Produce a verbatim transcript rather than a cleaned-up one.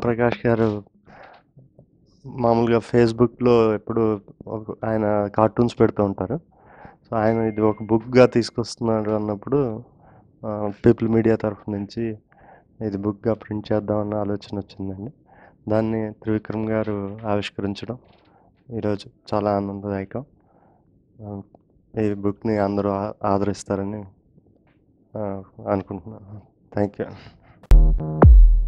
ప్రకాష్ గారు మామూలుగా ఫేస్బుక్లో ఎప్పుడు ఒక- ఆయన కార్టూన్స్ పెడుతూ ఉంటారు. సో ఆయన ఇది ఒక బుక్గా తీసుకొస్తున్నారు అన్నప్పుడు పీపుల్ మీడియా తరఫు నుంచి ఇది బుక్గా ప్రింట్ చేద్దామన్న ఆలోచన వచ్చిందండి. దాన్ని త్రివిక్రమ్ గారు ఆవిష్కరించడం ఈరోజు చాలా ఆనందదాయకం. ఆ, ఈ బుక్ని అందరూ ఆ- ఆదరిస్తారని ఆ, అనుకుంటున్నాను. Thank you.